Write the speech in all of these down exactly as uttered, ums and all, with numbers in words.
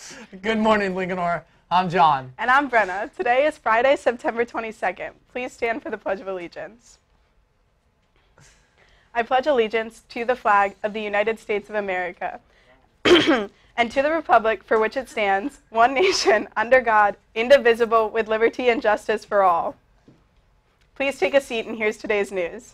Good morning, Lincoln. I'm John. And I'm Brenna. Today is Friday, September twenty-second. Please stand for the Pledge of Allegiance. I pledge allegiance to the flag of the United States of America and to the republic for which it stands, one nation, under God, indivisible, with liberty and justice for all. Please take a seat, and here's today's news.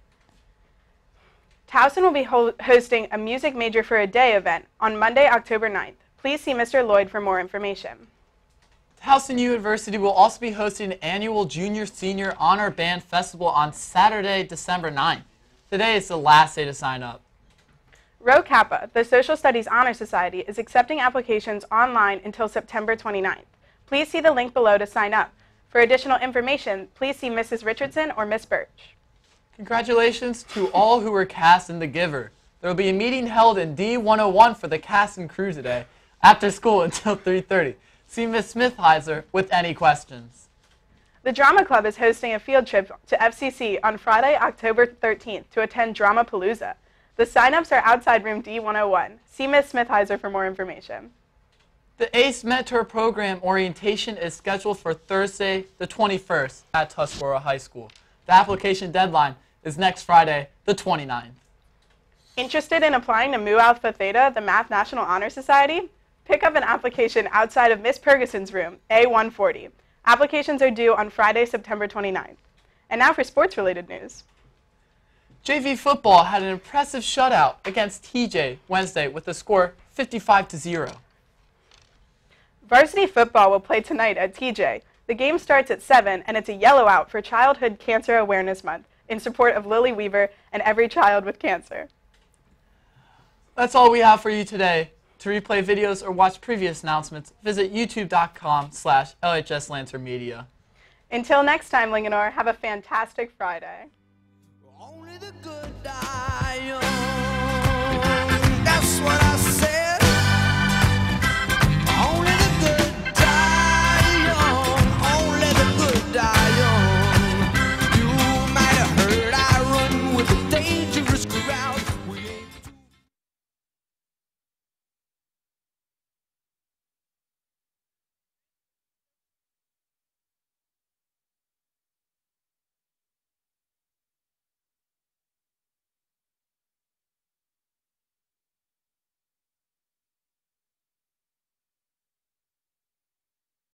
Towson will be ho hosting a Music Major for a Day event on Monday, October ninth. Please see Mister Lloyd for more information. Towson University will also be hosting an annual Junior Senior Honor Band Festival on Saturday, December ninth. Today is the last day to sign up. Rho Kappa, the Social Studies Honor Society, is accepting applications online until September twenty-ninth. Please see the link below to sign up. For additional information, please see Missus Richardson or Miss Birch. Congratulations to all who were cast in The Giver. There will be a meeting held in D one oh one for the cast and crew today, after school until three thirty. See Miz Smithheiser with any questions. The Drama Club is hosting a field trip to F C C on Friday, October thirteenth to attend Dramapalooza. The sign-ups are outside room D one oh one. See Miz Smithheiser for more information. The ACE Mentor Program orientation is scheduled for Thursday, the twenty-first at Tuscarora High School. The application deadline is next Friday, the twenty-ninth. Interested in applying to Mu Alpha Theta, the Math National Honor Society? Pick up an application outside of Miss Pergison's room, A one forty. Applications are due on Friday, September twenty-ninth. And now for sports-related news. J V football had an impressive shutout against T J Wednesday with a score fifty-five to zero. Varsity football will play tonight at T J. The game starts at seven, and it's a yellow out for Childhood Cancer Awareness Month in support of Lily Weaver and every child with cancer. That's all we have for you today. To replay videos or watch previous announcements, visit youtube dot com slash L H S Lancer Media. Until next time, Linganore, have a fantastic Friday. Only the good die.